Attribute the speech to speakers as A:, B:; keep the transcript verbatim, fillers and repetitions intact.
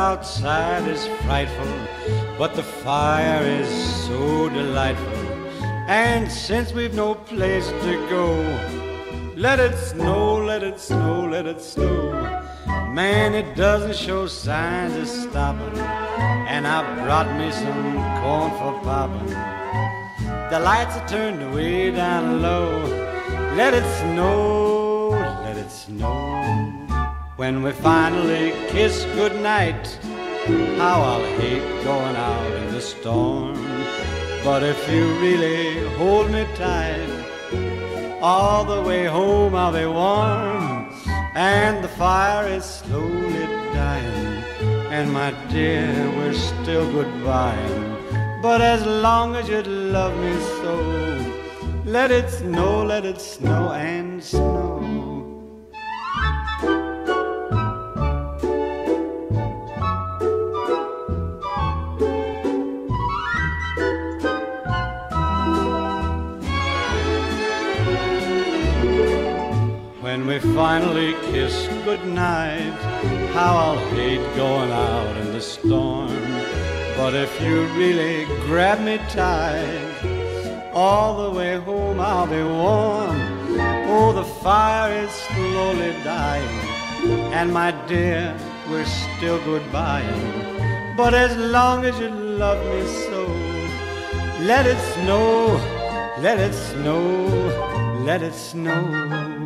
A: outside is frightful, but the fire is so delightful. And since we've no place to go, let it snow, let it snow, let it snow. Man, it doesn't show signs of stopping, and I brought me some corn for popping. The lights are turned way down low. Let it snow, let it snow. When we finally kiss goodnight, how I'll hate going out in the storm. But if you really hold me tight, all the way home I'll be warm. And the fire is slowly dying, and my dear, we're still goodbying. But as long as you love me so, let it snow, let it snow and snow. When we finally kiss goodnight, how I'll hate going out in the storm. But if you really grab me tight, all the way home I'll be warm. Oh, the fire is slowly dying, and my dear, we're still goodbying. But as long as you love me so, let it snow, let it snow, let it snow.